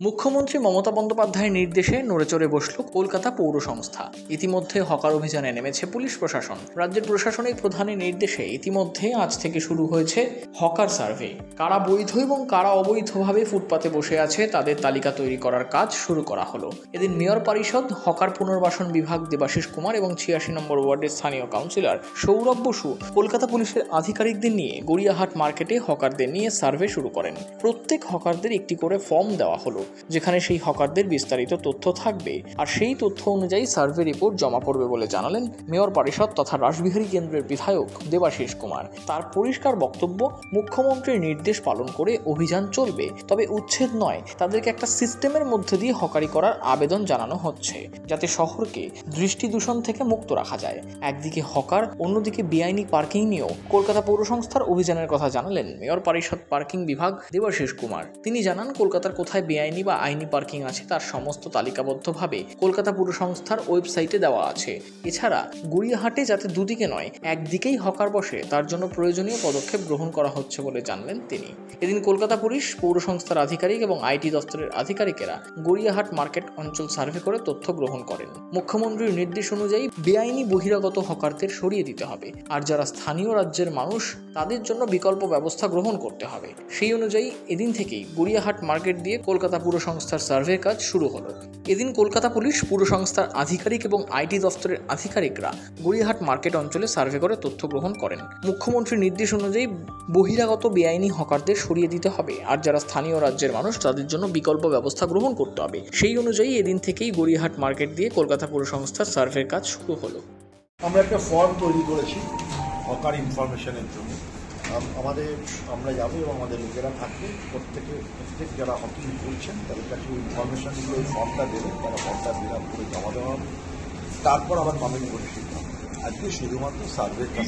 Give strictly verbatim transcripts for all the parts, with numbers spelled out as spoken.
মুখ্যমন্ত্রী মমতা বন্দ্যোপাধ্যায়ের নির্দেশে নড়েচড়ে বসল কলকাতা পৌর সংস্থা। ইতিমধ্যে হকার অভিযানে নেমেছে পুলিশ প্রশাসন। রাজ্যের প্রশাসনিক প্রধানের নির্দেশে ইতিমধ্যে আজ থেকে শুরু হয়েছে হকার সার্ভে। কারা বৈধ এবং কারা অবৈধভাবে ফুটপাতে বসে আছে তাদের তালিকা তৈরি করার কাজ শুরু করা হলো। এদিন মেয়র পরিষদ, হকার পুনর্বাসন বিভাগ দেবাশিস কুমার এবং ছিয়াশি নম্বর ওয়ার্ডের স্থানীয় কাউন্সিলর সৌরভ বসু কলকাতা পুলিশের আধিকারিকদের নিয়ে গড়িয়াহাট মার্কেটে হকারদের নিয়ে সার্ভে শুরু করেন। প্রত্যেক হকারদের একটি করে ফর্ম দেওয়া হলো, যেখানে সেই হকারদের বিস্তারিত তথ্য থাকবে, আর সেই তথ্য অনুযায়ী সার্ভে রিপোর্ট জমা পড়বে বলে জানালেন মেয়র পরিষদ তথা রাসবিহারী কেন্দ্রের বিধায়ক দেবাশিস কুমার। তার পরিষ্কার বক্তব্য, মুখ্যমন্ত্রীর নির্দেশ পালন করে অভিযান চলবে, তবে উচ্ছেদ নয়, তাদেরকে একটা সিস্টেমের মধ্যে দিয়ে হকারি করার আবেদন জানানো হচ্ছে, যাতে শহরকে দৃষ্টি দূষণ থেকে মুক্ত রাখা যায়। একদিকে হকার, অন্যদিকে বেআইনি পার্কিং নিয়েও কলকাতা পৌর সংস্থার অভিযানের কথা জানালেন মেয়র পরিষদ পার্কিং বিভাগ দেবাশিস কুমার। তিনি জানান, কলকাতার কোথায় বেআইনি বা আইনি পার্কিং আছে তার সমস্ত তালিকাবদ্ধভাবে কলকাতা পুর সংস্থার ওয়েবসাইটে দেওয়া আছে। এছাড়া গড়িয়াহাটে যাতে দুদিকে নয় একদিকেই হকার বসে তার জন্য প্রয়োজনীয় পদক্ষেপ গ্রহণ করা হচ্ছে বলে জানলেন তিনি। এদিন কলকাতা পুলিশ, পৌর সংস্থার আধিকারিক এবং আইটি দপ্তরের আধিকারিকেরা গড়িয়াহাট মার্কেট অঞ্চল সার্ভে করে তথ্য গ্রহণ করেন। মুখ্যমন্ত্রীর নির্দেশ অনুযায়ী বেআইনি বহিরাগত হকারদের সরিয়ে দিতে হবে, আর যারা স্থানীয় রাজ্যের মানুষ তাদের জন্য বিকল্প ব্যবস্থা গ্রহণ করতে হবে। সেই অনুযায়ী এদিন থেকেই গড়িয়াহাট মার্কেট দিয়ে কলকাতা পুর সংস্থার সার্ভে কাজ শুরু হলো। এদিন কলকাতা পুলিশ, পুর সংস্থার আধিকারিক এবং আইটি দপ্তরের আধিকারিকরা গড়িয়াহাট মার্কেট অঞ্চলে সার্ভে করে তথ্য গ্রহণ করেন। মুখ্যমন্ত্রীর নির্দেশ অনুযায়ী বহিরাগত বেআইনি হকারদের সরিয়ে দিতে হবে, আর যারা স্থানীয় রাজ্যের মানুষ তাদের জন্য বিকল্প ব্যবস্থা গ্রহণ করতে হবে। সেই অনুযায়ী এদিন থেকেই গড়িয়াহাট মার্কেট দিয়ে কলকাতা পুর সংস্থার সার্ভের কাজ শুরু হলো। আমরা একটা ফর্ম তৈরি করেছি হকার ইনফরমেশনের জন্য। আমাদের আমরা যাবো এবং আমাদের লোকেরা থাকবে, প্রত্যেকে প্রত্যেক যারা হকি করছেন তাদের কাছে ইনফরমেশনগুলো ওই ফর্মটা দেবেন, তারা ফর্মটা ফিল আপ করে জমা দেওয়া হবে। তারপর আবার পাবেন করে শিখতে হবে। আজকে শুধুমাত্র সার্ভের কাজ।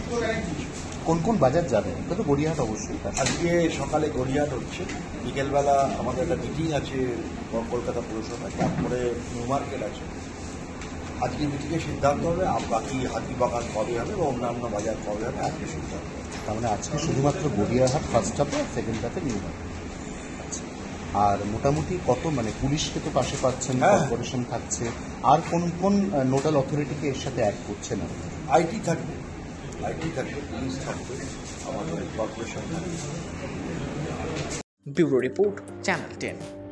কোন কোন বাজার যাবেন? এটা তো গড়িয়াহাট অবশ্যই। আজকে সকালে গড়িয়াহাট হচ্ছে, বিকেলবেলা আমাদের একটা মিটিং আছে কলকাতা পুরসভায়, তারপরে নিউ মার্কেট আছে। আজকে মিটিংয়ে সিদ্ধান্ত হবে বাকি হাতিবাগান কবে হবে বা অন্যান্য বাজার কবে হবে, আজকে সিদ্ধান্ত হবে। তার মানে আজকে শুধুমাত্র গড়িয়াহাট ফার্স্ট হাফে, সেকেন্ড হাফে নিউ মার্কেট। আচ্ছা, আর মোটামুটি কত মানে পুলিশকে তো পাশে পাচ্ছেন, কর্পোরেশন থাকছে, আর কোন কোন নোডাল অথরিটিকে এর সাথে অ্যাড করছেন? আইটি থাকবে, আইটি থাকবে, পুলিশ থাকবে, আমাদের কর্পোরেশন থাকবে। Bureau report, channel ten.